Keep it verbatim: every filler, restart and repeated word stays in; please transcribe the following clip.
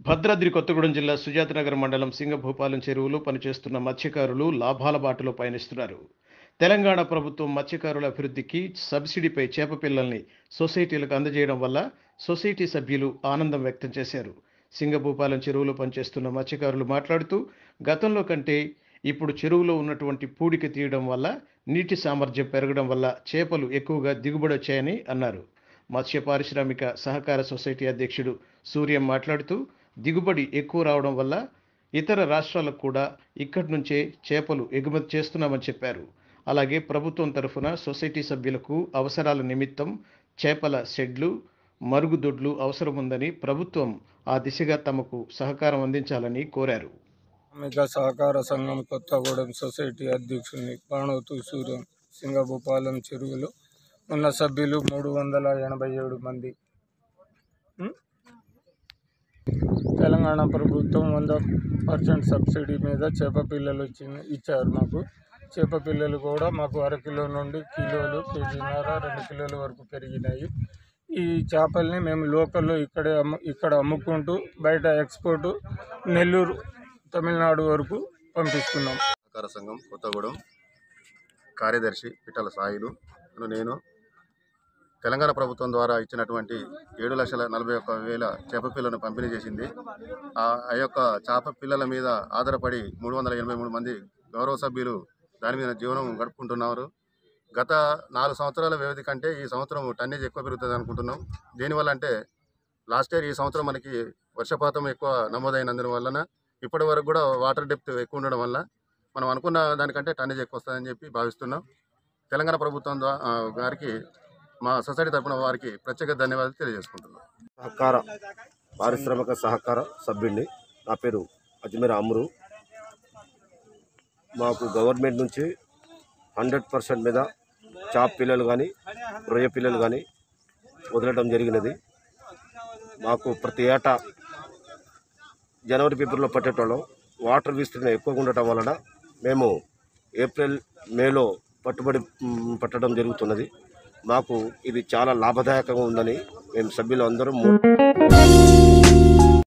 భద్రాద్రి కొత్తగూడెం జిల్లా సుజాతనగర్ మండలం సింగభూపాలెం చెరువులో పనిచేస్తున్న మత్స్యకారులు లాభాల బాటలో పయనిస్తున్నారు. తెలంగాణ ప్రభుత్వం మత్స్యకారుల అభివృద్ధికి సబ్సిడీపై చేప పిల్లల్ని సొసైటీలకు అందజేయడం వల్ల సొసైటీ సభ్యులు ఆనందం వ్యక్తం చేశారు. సింగభూపాలెం చెరువులో పనిచేస్తున్న మత్స్యకారులు మాట్లాడుతూ, గతంలో కంటే ఇప్పుడు చెరువులో ఉన్నటువంటి పూడిక తీయడం వల్ల నీటి సామర్థ్యం పెరగడం వల్ల చేపలు ఎక్కువగా దిగుబడి వచ్చాయని అన్నారు. మత్స్య పారిశ్రామిక సహకార సొసైటీ అధ్యక్షుడు సూర్యం మాట్లాడుతూ, దిగుబడి ఎక్కువ రావడం వల్ల ఇతర రాష్ట్రాలకు కూడా ఇక్కడి నుంచే చేపలు ఎగుమతి చేస్తున్నామని చెప్పారు. అలాగే ప్రభుత్వం తరఫున సొసైటీ సభ్యులకు అవసరాల నిమిత్తం చేపల షెడ్లు, మరుగుదొడ్లు అవసరం ఉందని, ప్రభుత్వం ఆ దిశగా తమకు సహకారం అందించాలని కోరారు. మెగా సహకార సంఘం కొత్తగూడెం సొసైటీ అధ్యక్షుని పాణోతు సూర్యం. సింగభూపాలెం చెరువులో ఉన్న సభ్యులు మూడు వందల ఎనభై ఏడు మంది. తెలంగాణ ప్రభుత్వం వంద పర్సెంట్ సబ్సిడీ మీద చేప పిల్లలు ఇచ్చి ఇచ్చారు మాకు. చేప పిల్లలు కూడా మాకు అరకిలో నుండి కిలోలు, కేజీన్నర, రెండు కిలోల వరకు పెరిగినాయి. ఈ చేపల్ని మేము లోకల్లో ఇక్కడే అమ్ము ఇక్కడ అమ్ముకుంటూ బయట ఎక్స్పోర్టు నెల్లూరు, తమిళనాడు వరకు పంపిస్తున్నాం. సహకార సంఘం కొత్తగూడెం కార్యదర్శి పిట్టల సాయిలు. నేను తెలంగాణ ప్రభుత్వం ద్వారా ఇచ్చినటువంటి ఏడు లక్షల నలభై ఒక్క వేల చేప పిల్లలను పంపిణీ చేసింది. ఆ యొక్క చేప పిల్లల మీద ఆధారపడి మూడు వందల ఎనభై మూడు మంది గౌరవ సభ్యులు దాని మీద జీవనం గడుపుకుంటున్నారు. గత నాలుగు సంవత్సరాల వ్యవధి కంటే ఈ సంవత్సరం టన్నేజ్ ఎక్కువ పెరుగుతుంది అనుకుంటున్నాం. దీనివల్ల అంటే లాస్ట్ ఇయర్ ఈ సంవత్సరం మనకి వర్షపాతం ఎక్కువ నమోదైనందు వలన ఇప్పటి వరకు కూడా వాటర్ డెప్త్ ఎక్కువ ఉండడం వల్ల మనం అనుకున్న దానికంటే టన్నేజ్ ఎక్కువ వస్తుందని చెప్పి భావిస్తున్నాం. తెలంగాణ ప్రభుత్వం గారికి మా సొసైటీ తరపున వారికి ప్రత్యేక ధన్యవాదాలు తెలియజేసుకుంటున్నాం. సహకార పారిశ్రామిక సహకార సభ్యుడిని. నా పేరు అజ్మీర్ అమ్రు. మాకు గవర్నమెంట్ నుంచి హండ్రెడ్ పర్సెంట్ మీద చాప్ పిల్లలు కానీ రొయ్య పిల్లలు కానీ వదలడం జరిగినది. మాకు ప్రతి ఏటా జనవరి ఫిబ్రవరిలో పట్టేటోళ్ళం. వాటర్ విస్తీర్ణం ఎక్కువగా ఉండటం వలన మేము ఏప్రిల్ మేలో పట్టుబడి పట్టడం జరుగుతున్నది. మాకు ఇది చాలా లాభదాయకంగా ఉందని మేము సభ్యులు అందరం